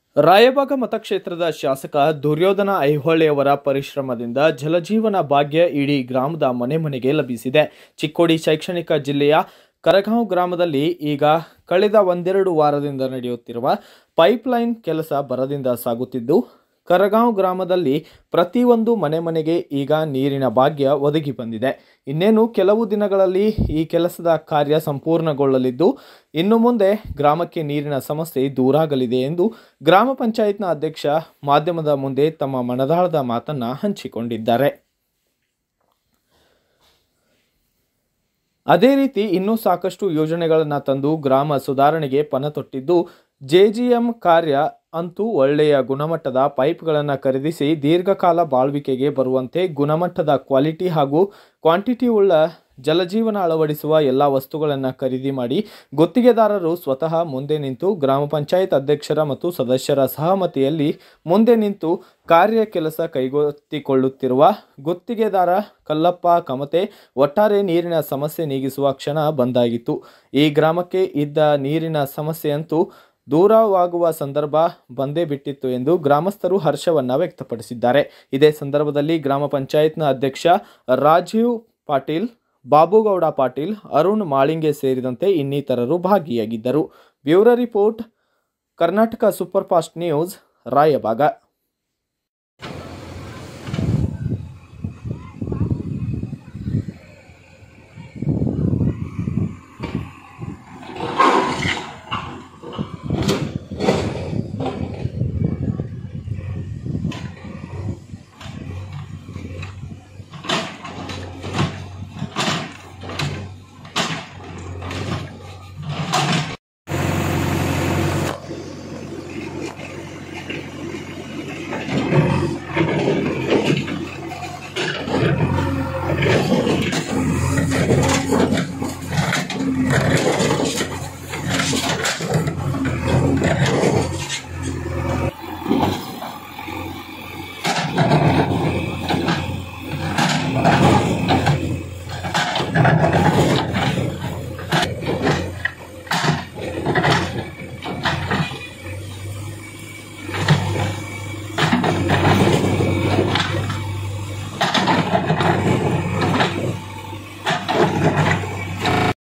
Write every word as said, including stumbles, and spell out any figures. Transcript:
ರಾಯಬಾಗ ಮತಕ್ಷೇತ್ರದ ಶಾಸಕ ದುರ್ಯೋಧನ ಐಹೊಳೆಯವರ ಪರಿಶ್ರಮದಿಂದ ಜಲಜೀವನ ಭಾಗ್ಯ ಇಡೀ ಗ್ರಾಮದ ಮನೆ ಮನೆಗೆ ಲಭಿಸಿದೆ. ಚಿಕ್ಕೋಡಿ ಶೈಕ್ಷಣಿಕ ಜಿಲ್ಲೆಯ ಕರಗಾಂವ್ ಗ್ರಾಮದಲ್ಲಿ ಈಗ ಕಳೆದ ಒಂದೆರಡು ವಾರದಿಂದ ನಡೆಯುತ್ತಿರುವ ಪೈಪ್ಲೈನ್ ಕೆಲಸ ಭರದಿಂದ ಸಾಗುತ್ತಿದ್ದು, ಕರಗಾಂವ್ ಗ್ರಾಮದಲ್ಲಿ ಪ್ರತಿಯೊಂದು ಮನೆ ಮನೆಗೆ ಈಗ ನೀರಿನ ಭಾಗ್ಯ ಒದಗಿ ಬಂದಿದೆ. ಇನ್ನೇನು ಕೆಲವು ದಿನಗಳಲ್ಲಿ ಈ ಕೆಲಸದ ಕಾರ್ಯ ಸಂಪೂರ್ಣಗೊಳ್ಳಲಿದ್ದು, ಇನ್ನು ಮುಂದೆ ಗ್ರಾಮಕ್ಕೆ ನೀರಿನ ಸಮಸ್ಯೆ ದೂರಾಗಲಿದೆ ಎಂದು ಗ್ರಾಮ ಪಂಚಾಯತ್ನ ಅಧ್ಯಕ್ಷ ಮಾಧ್ಯಮದ ಮುಂದೆ ತಮ್ಮ ಮನದಾಳದ ಮಾತನ್ನ ಹಂಚಿಕೊಂಡಿದ್ದಾರೆ. ಅದೇ ರೀತಿ ಇನ್ನೂ ಸಾಕಷ್ಟು ಯೋಜನೆಗಳನ್ನು ತಂದು ಗ್ರಾಮ ಸುಧಾರಣೆಗೆ ಪಣ ತೊಟ್ಟಿದ್ದು, ಜೆಜಿಎಂ ಕಾರ್ಯ ಅಂತೂ ಒಳ್ಳೆಯ ಗುಣಮಟ್ಟದ ಪೈಪ್ಗಳನ್ನು ಖರೀದಿಸಿ ದೀರ್ಘಕಾಲ ಬಾಳ್ವಿಕೆಗೆ ಬರುವಂತೆ ಗುಣಮಟ್ಟದ ಕ್ವಾಲಿಟಿ ಹಾಗೂ ಕ್ವಾಂಟಿಟಿ ಉಳ್ಳ ಜಲಜೀವನ ಅಳವಡಿಸುವ ಎಲ್ಲ ವಸ್ತುಗಳನ್ನು ಖರೀದಿ ಮಾಡಿ ಗುತ್ತಿಗೆದಾರರು ಸ್ವತಃ ಮುಂದೆ ನಿಂತು ಗ್ರಾಮ ಪಂಚಾಯತ್ ಅಧ್ಯಕ್ಷರ ಮತ್ತು ಸದಸ್ಯರ ಸಹಮತಿಯಲ್ಲಿ ಮುಂದೆ ನಿಂತು ಕಾರ್ಯ ಕೆಲಸ ಕೈಗೆತ್ತಿಕೊಳ್ಳುತ್ತಿರುವ ಗುತ್ತಿಗೆದಾರ ಕಲ್ಲಪ್ಪ ಕಮತೆ ಒಟ್ಟಾರೆ ನೀರಿನ ಸಮಸ್ಯೆ ನೀಗಿಸುವ ಕ್ಷಣ ಬಂದಾಗಿತ್ತು. ಈ ಗ್ರಾಮಕ್ಕೆ ಇದ್ದ ನೀರಿನ ಸಮಸ್ಯೆಯಂತೂ ದೂರವಾಗುವ ಸಂದರ್ಭ ಬಂದೇ ಬಿಟ್ಟಿತ್ತು ಎಂದು ಗ್ರಾಮಸ್ಥರು ಹರ್ಷವನ್ನ ವ್ಯಕ್ತಪಡಿಸಿದ್ದಾರೆ. ಇದೇ ಸಂದರ್ಭದಲ್ಲಿ ಗ್ರಾಮ ಪಂಚಾಯತ್ನ ಅಧ್ಯಕ್ಷ ರಾಜೀವ್ ಪಾಟೀಲ್, ಬಾಬುಗೌಡ ಪಾಟೀಲ್, ಅರುಣ್ ಮಾಳಿಂಗೆ ಸೇರಿದಂತೆ ಇನ್ನಿತರರು ಭಾಗಿಯಾಗಿದ್ದರು. Bureau report, Karnataka super fast news, Raibag. Thank you.